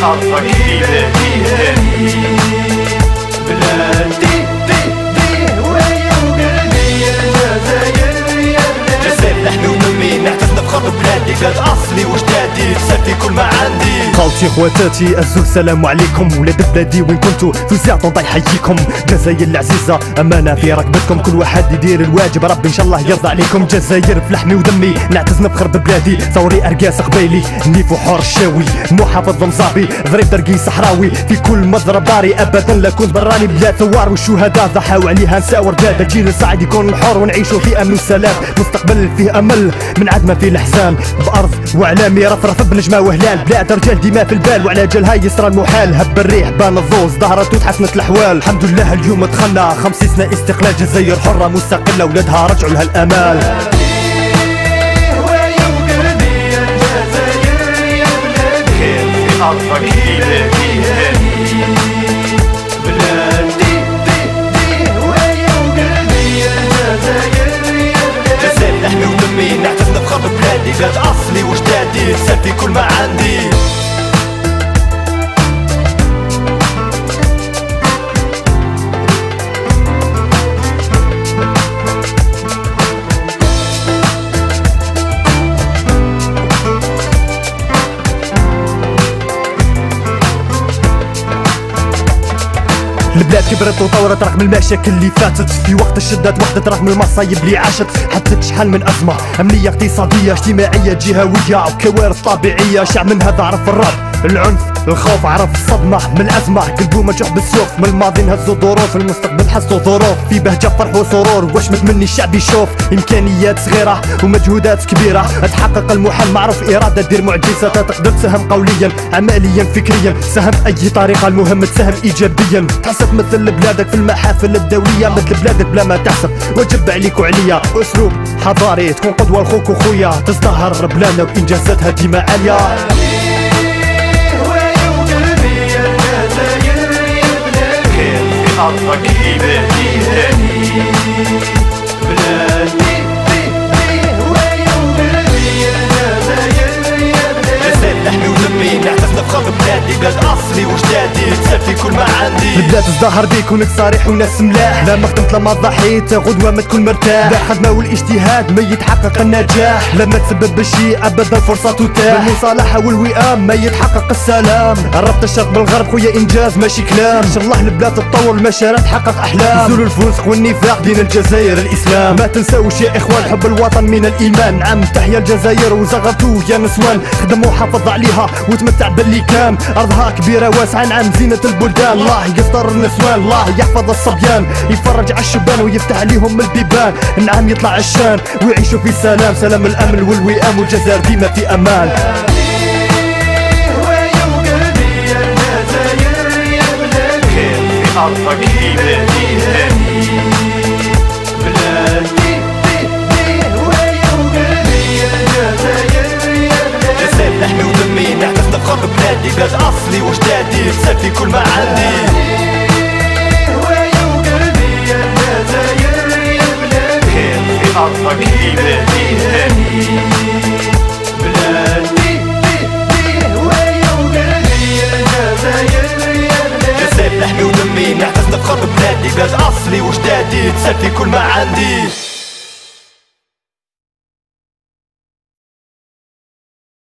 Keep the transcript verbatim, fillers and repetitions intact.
أرضك في بلادي بلادي لحمي ودمي نعتز نفخر ببلادي بلاد اصلي وجدادي تسافي كل ما عندي. خالتي خواتاتي الزوج سلام عليكم ولاد بلادي وين كنتو توزيع طنطا يحييكم. جزائر العزيزه امانه في ركبتكم كل واحد يدير الواجب ربي ان شاء الله يرضى عليكم. جزائر في لحمي ودمي نعتز نفخر ببلادي ثوري ارقاس قبيلي نيفو حور الشاوي محافظ المصابي ضريب درقي صحراوي في كل مضرب داري ابدا لا كنت براني بلاد ثوار والشهداء ضحاو عليها نساء ورجال. الجيل الصاعد يكون حر ونعيشوا في امن وسلام مستقبل فيه امل من عاد ما فيه الاحزان بارض واعلامي رفرف بنجمه وهلال بلاد رجال ديما في البال وعلى جال هاي يسرى المحال هب الريح بان الضوز ظهرت وتحسنت الاحوال الحمد لله اليوم دخلنا خمسين سنه استقلال. جزائر حره مستقله ولادها رجعوا لها الامال. أرضك في بلادي جزائر لحمي ودمي نعتز نفخر ببلادي بلاد أصلي وجدادي تسافي كل ما عندي. البلاد كبرت وطورت رغم المشاكل اللي فاتت في وقت الشدات وحدت رغم المصايب اللي عاشت حدت شحال من ازمه امنيه اقتصاديه اجتماعيه جهويه وكوارث طبيعيه. شعب منها ضعف الرعب العنف الخوف عرف الصدمه من الازمه قلبو مجروح بالسيوف من الماضي نهزو ظروف المستقبل حسوا ظروف في بهجه فرح وسرور واش متمني الشعب يشوف امكانيات صغيره ومجهودات كبيره تحقق المحال معروف اراده دير معجزه تقدر تساهم قوليا عمليا فكريا ساهم باي طريقه المهم تساهم ايجابيا تحسب مثل بلادك في المحافل الدوليه مثل بلادك بلا ما تحسب واجب عليك وعليا اسلوب حضاري تكون قدوه لخوك وخويا تزدهر بلادنا وانجازاتها ديما عاليه. أرضك في بلادي جزائر لحمي ودمي نعتز نفخر ببلادي بلاد أصلي وجدادي تسافي كل ما عندي. البلاد تزدهر بيك ونك صريح وناس ملاح لا ما خدمت لما ضحيت غدوة ما تكون مرتاح لا خدمة والاجتهاد ما يتحقق النجاح لما تسبب بالشيء ابدا الفرصة تتاح بالمصالحة والوئام ما يتحقق السلام. ربط الشرق بالغرب خويا انجاز ماشي كلام ان شاء الله البلاد تتطور المشاريع تحقق احلام زول الفسق والنفاق دين الجزائر الاسلام. ما تنساوش يا اخوان حب الوطن من الايمان. نعم تحيا الجزائر وزغرتوه يا نسوان خدم وحافظ عليها وتمتع باللي كان ارضها كبيرة واسعة نعم زينة البلدان. الله يستر النسوان الله يحفظ الصبيان يفرج على الشبان ويفتح عليهم البيبان. نعم يطلع الشان ويعيشوا في سلام سلام الامن والوئام والجزائر ديما في امان. أرضك في بلادي جزائر لحمي ودمي نعتز نفخر ببلادي بلاد أصلي وجدادي تسافي كل ما عندي. أرضك في بلادي جزائر لحمي ودمي نعتز نفخر ببلادي بلاد أصلي وجدادي تسافي كل ما عندي.